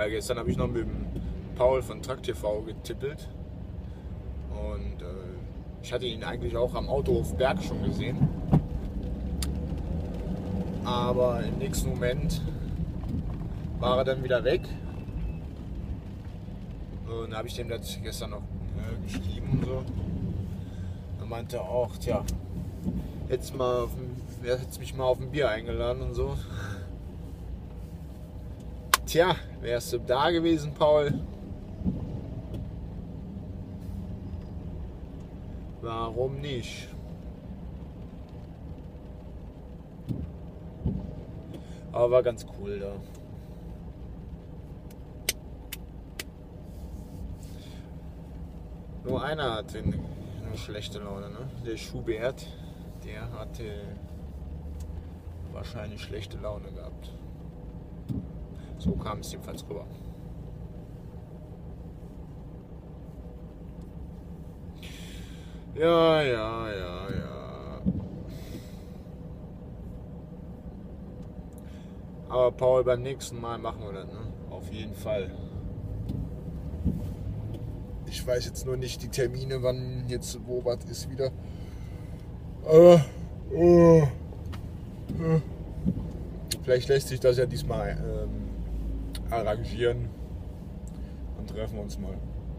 Ja, gestern habe ich noch mit dem Paul von Truck TV getippelt. Und ich hatte ihn eigentlich auch am Autohof Berg schon gesehen. Aber im nächsten Moment war er dann wieder weg. Und da habe ich dem das gestern noch geschrieben und so. Er meinte auch, tja, hättest mich mal auf ein Bier eingeladen und so. Tja, wärst du da gewesen, Paul? Warum nicht? Aber war ganz cool da. Nur einer hatte eine schlechte Laune, ne? Der Schubert, der hatte wahrscheinlich schlechte Laune gehabt. So kam es jedenfalls rüber. Ja. Aber Paul, beim nächsten Mal machen wir das, ne? Auf jeden Fall. Ich weiß jetzt nur nicht die Termine, wann jetzt wo was ist wieder. Aber vielleicht lässt sich das ja diesmal arrangieren und treffen uns mal.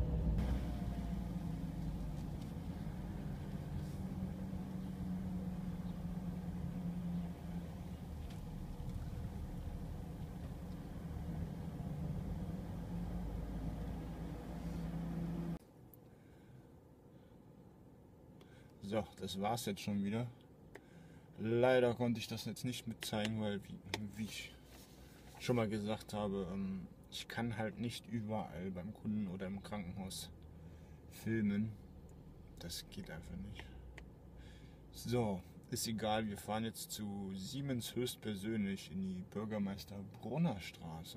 So, das war's jetzt schon wieder. Leider konnte ich das jetzt nicht mit zeigen, weil wie ich schon mal gesagt habe, ich kann halt nicht überall beim Kunden oder im Krankenhaus filmen. Das geht einfach nicht. So, ist egal, wir fahren jetzt zu Siemens höchstpersönlich in die Bürgermeister Brunner Straße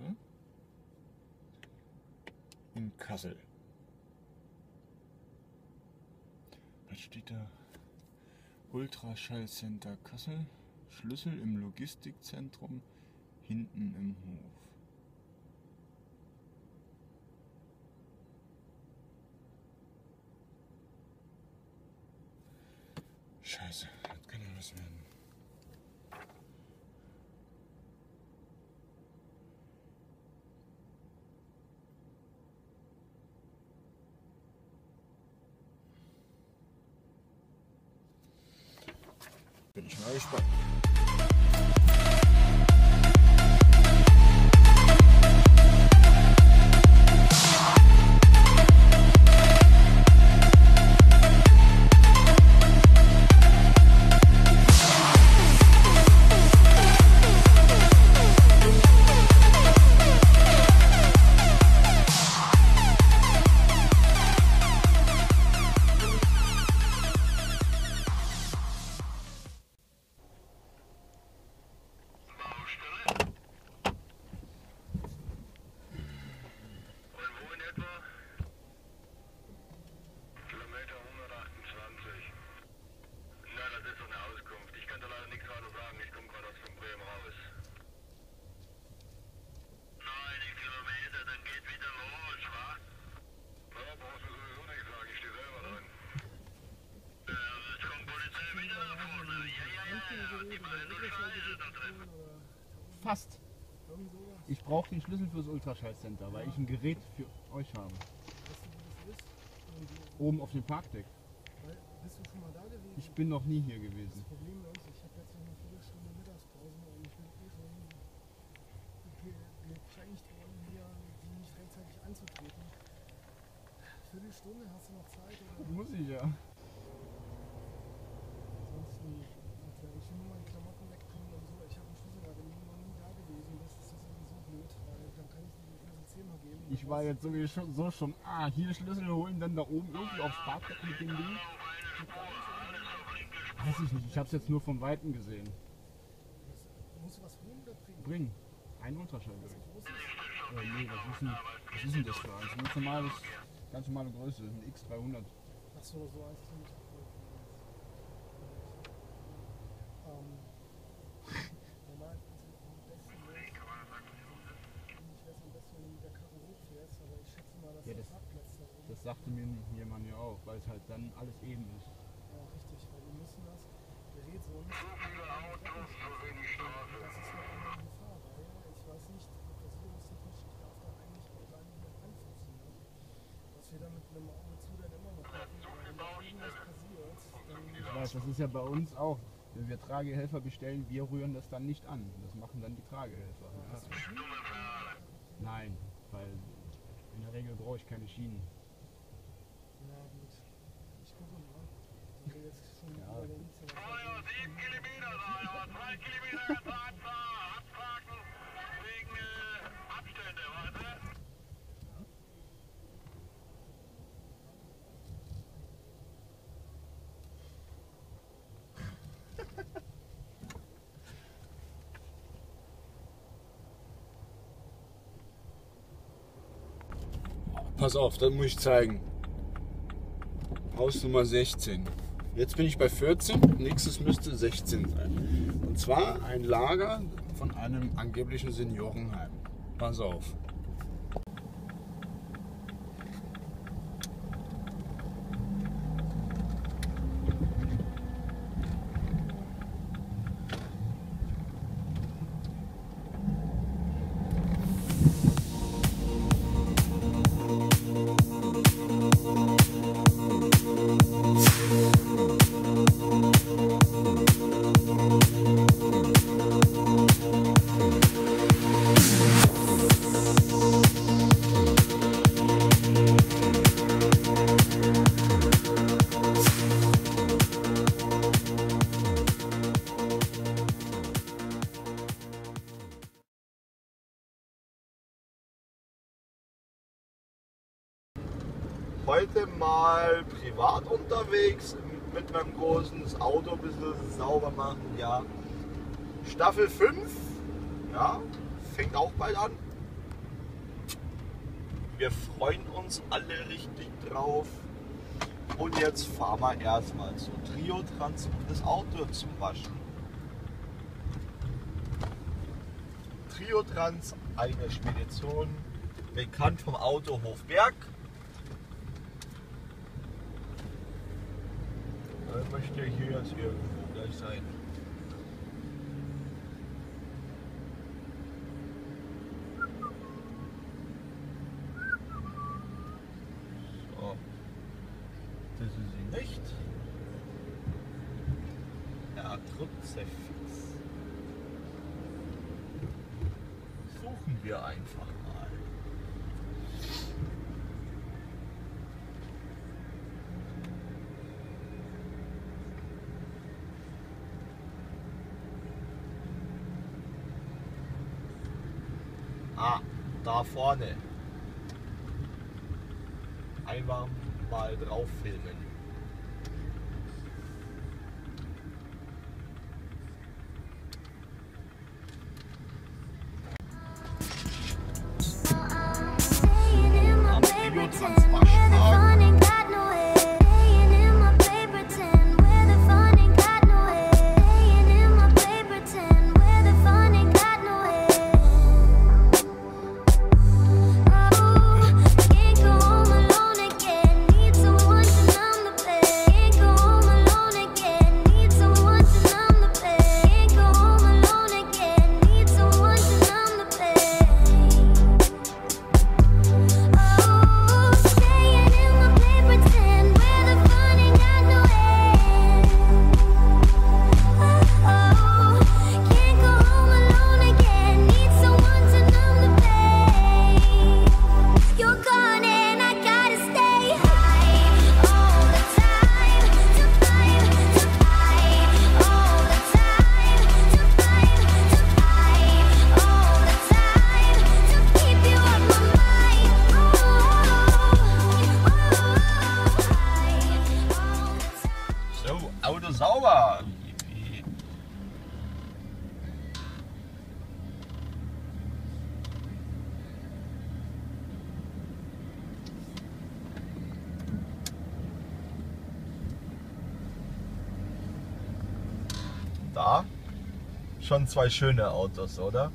in Kassel. Was steht da? Ultraschallcenter Kassel, Schlüssel im Logistikzentrum, hinten im Hof. Scheiße, das kann ja was werden. Bin ich mal gespannt. Fast. Ich brauche den Schlüssel fürs Ultraschallcenter, weil ich ein Gerät für euch habe. Oben auf dem Parkdeck. Bist du schon mal da gewesen? Ich bin noch nie hier gewesen. Das Problem ist, ich habe jetzt noch eine Viertelstunde Mittagspause und ich bin schon gekränkt worden, hier die nicht rechtzeitig anzutreten. Viertelstunde, hast du noch Zeit? Oder? Muss ich ja. Ansonsten, ich will nur meine Klamotten wegbringen und so. Ich habe einen Schlüssel da, bin noch nie da gewesen. Das ist sowieso blöd, weil dann kann ich die Schlüssel 10-mal geben. Ich war jetzt sowieso schon, hier Schlüssel holen, dann da oben irgendwie aufs Parkdeck mit dem Ding. Weiß ich nicht, ich habe es jetzt nur von Weitem gesehen. Musst du was holen oder bringen? Bringen. Ein Ultraschallgerät. Nee, was ist denn das für eins? Ganz normale Größe, ein X300. Achso, so eins ist nicht. Normal, also am besten wäre es am besten, wenn der sagte mir jemand ja auch, weil es halt dann alles eben ist. Ja, richtig, weil wir müssen das Gerät sonst das ist eine andere Gefahr, weil ich weiß nicht, versicherungstechnisch, ich darf da eigentlich auch gar nicht mehr einfußen. Ne? Was wir da mit einem Auge zu dann immer noch machen, wenn da irgendwas passiert, dann... Ich weiß, das ist ja bei uns auch. Wenn wir Tragehelfer bestellen, wir rühren das dann nicht an. Das machen dann die Tragehelfer. Ja. Nein, weil in der Regel brauche ich keine Schienen. Na gut, ich gucke mal. Wenn wir jetzt schon Ja. über den X 7 Kilometer, 2 Kilometer abfahren wegen Abstände, weißt du? Pass auf, das muss ich zeigen. Hausnummer 16. Jetzt bin ich bei 14, nächstes müsste 16 sein. Und zwar ein Lager von einem angeblichen Seniorenheim. Pass auf. Heute mal privat unterwegs mit meinem großen Auto ein bisschen sauber machen, ja. Staffel 5, ja, fängt auch bald an. Wir freuen uns alle richtig drauf. Und jetzt fahren wir erstmal zu Trio-Trans, um das Auto zu waschen. Trio-Trans, eine Spedition, bekannt vom Autohof Berg. Möchte hier jetzt irgendwo gleich sein. So. Das ist sie nicht. Ja, Kruzifix. Suchen wir einfach mal. Ah, da vorne. Einfach mal drauf filmen. Am Trio-Trans Waschtag. So, Auto sauber. Da schon zwei schöne Autos, oder?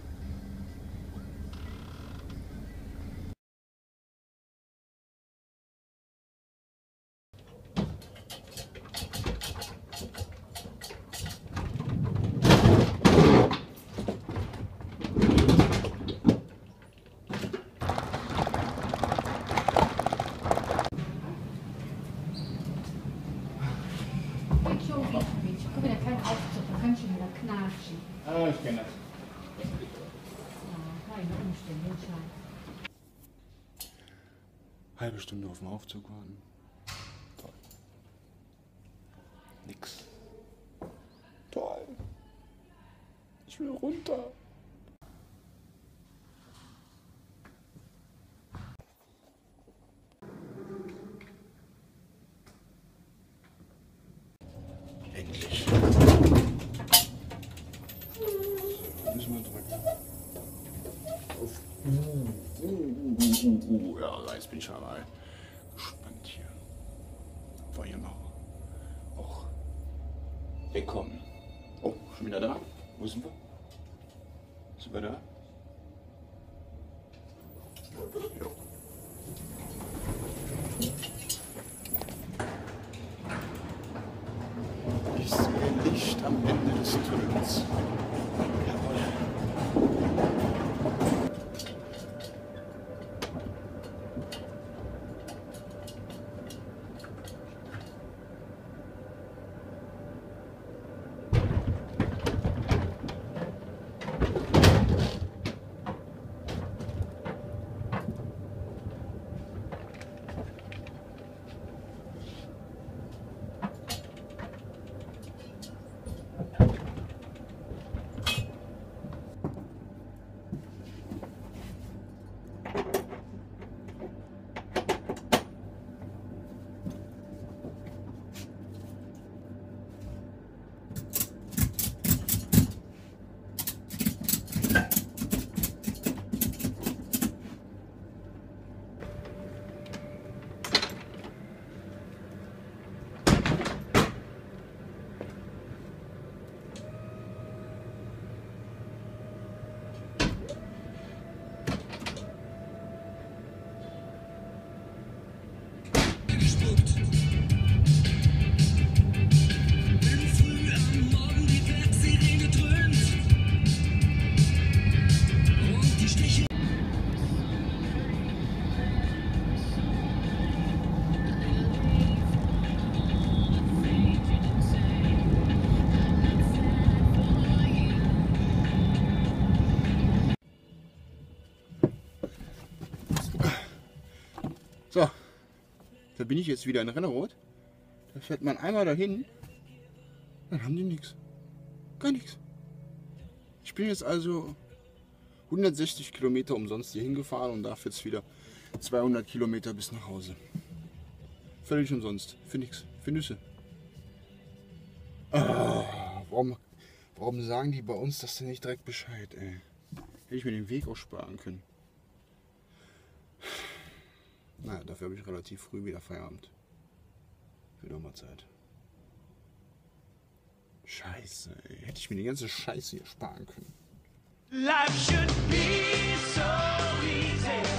Matschi. Ah, ich kenne das. Keine Umstände, Schein. Halbe Stunde auf den Aufzug warten. Toll. Nix. Toll. Ich will runter. Endlich. Müssen wir drücken. Auf. Ja, jetzt bin ich aber gespannt hier. War hier noch auch wegkommen. Oh, schon wieder da? Wo sind wir? Sind wir da? Ja. Ich sehe Licht am Ende des Tunnels. Jawohl. So, da bin ich jetzt wieder in Rennerod. Da fährt man einmal dahin, dann haben die nichts. Gar nichts. Ich bin jetzt also 160 Kilometer umsonst hier hingefahren und dafür jetzt wieder 200 Kilometer bis nach Hause. Völlig umsonst. Für nichts. Für Nüsse. Warum sagen die bei uns das denn nicht direkt Bescheid, ey? Hätte ich mir den Weg auch sparen können. Naja, dafür habe ich relativ früh wieder Feierabend. Wird auch mal Zeit. Scheiße, ey. Hätte ich mir die ganze Scheiße hier sparen können. Life should be so easy.